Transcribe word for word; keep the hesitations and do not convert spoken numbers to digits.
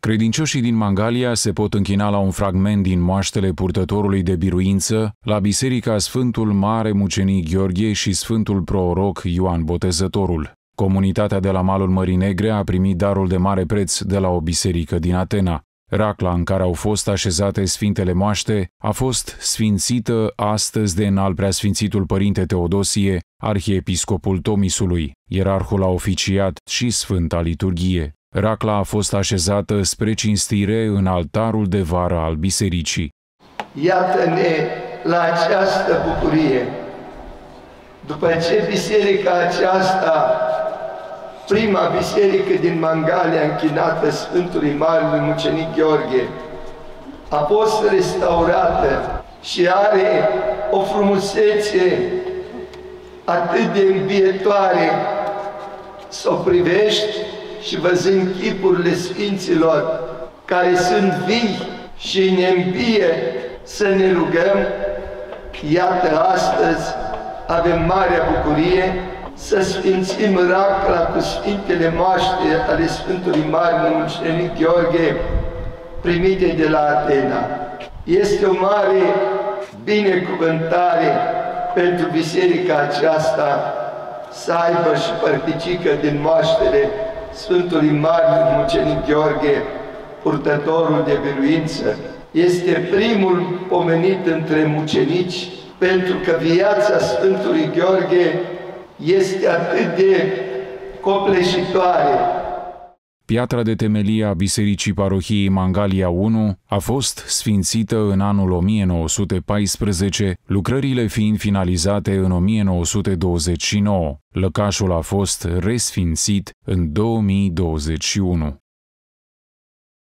Credincioșii din Mangalia se pot închina la un fragment din moaștele purtătorului de biruință la Biserica Sfântul Mare Mucenic Gheorghe și Sfântul Proroc Ioan Botezătorul. Comunitatea de la malul Mării Negre a primit darul de mare preț de la o biserică din Atena. Racla în care au fost așezate Sfintele Moaște a fost sfințită astăzi de înalt preasfințitul Părinte Teodosie, arhiepiscopul Tomisului. Ierarhul a oficiat și Sfânta Liturghie. Racla a fost așezată spre cinstire în altarul de vară al bisericii. Iată-ne la această bucurie. După ce biserica aceasta, prima biserică din Mangalia închinată Sfântului Marelui Mucenic Gheorghe, a fost restaurată și are o frumusețe atât de învietoare, să o privești și văzând chipurile Sfinților care sunt vii și ne îmbie să ne rugăm, iată astăzi avem marea bucurie să sfințim Racla cu Sfintele Moaște ale Sfântului Mare Mucenic Gheorghe primite de la Atena. Este o mare binecuvântare pentru biserica aceasta să aibă și părticică din moaștele Sfântului Mare Mucenic Gheorghe, purtătorul de biruință. Este primul pomenit între mucenici, pentru că viața Sfântului Gheorghe este atât de copleșitoare. Piatra de temelie a Bisericii Parohiei Mangalia unu a fost sfințită în anul o mie nouă sute paisprezece, lucrările fiind finalizate în o mie nouă sute douăzeci și nouă. Lăcașul a fost resfințit în două mii douăzeci și unu.